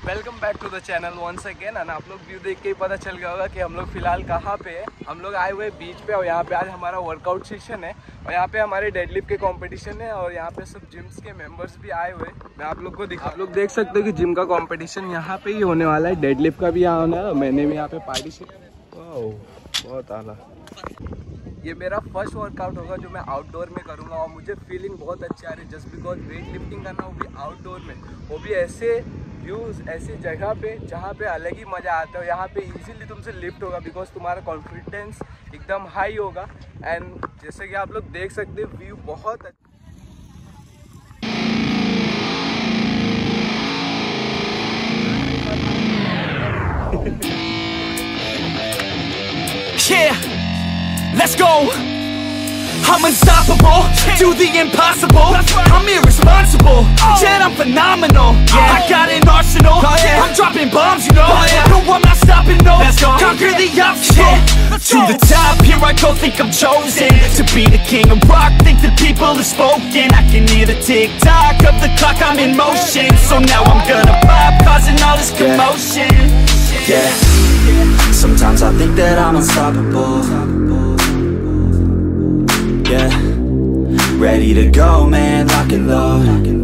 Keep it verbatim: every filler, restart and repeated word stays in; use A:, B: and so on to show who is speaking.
A: Welcome back to the channel once again. और आप लोग व्यू देख के ही पता चल गया होगा कि हम लोग फिलहाल कहाँ पे है। हम लोग आए हुए बीच पे और यहाँ पे आज हमारा वर्कआउट सेशन है और यहाँ पे हमारे डेडलिफ्ट के कंपटीशन है और यहाँ पे सब जिम्स के मेंबर्स भी आए हुए। मैं आप लोग को दिखा आप लोग देख सकते हो कि जिम का कंपटीशन यहाँ पे ही होने वाला है। डेडलिफ्ट का भी यहाँ होना है। मैंने भी यहाँ पे पार्टिसिपेट। बहुत आला। ये मेरा फर्स्ट वर्कआउट होगा जो मैं आउटडोर में करूँगा और मुझे फीलिंग बहुत अच्छी आ रही है जस्ट बिकॉज वेट लिफ्टिंग करना वो भी आउटडोर में, वो भी ऐसे व्यूज़ ऐसी जगह पे जहाँ पे अलग ही मज़ा आता है। यहाँ पे इजीली तुमसे लिफ्ट होगा बिकॉज तुम्हारा कॉन्फिडेंस एकदम हाई होगा। एंड जैसे कि आप लोग देख सकते हो व्यू बहुत अच्छा।
B: Yeah, let's go. I'm unstoppable, do the impossible. I'm irresponsible, yet I'm phenomenal. I got an arsenal, I'm dropping bombs, you know. No, I'm not stopping, no. Conquer the obstacle. To the top, here I go, think I'm chosen to be the king of rock, think the people have spoken. I can hear the tick-tock of the clock, I'm in motion. So now I'm gonna pop, causing all this commotion. Yeah, sometimes I think that I'm unstoppable. Yeah, ready to go, man, lock and load.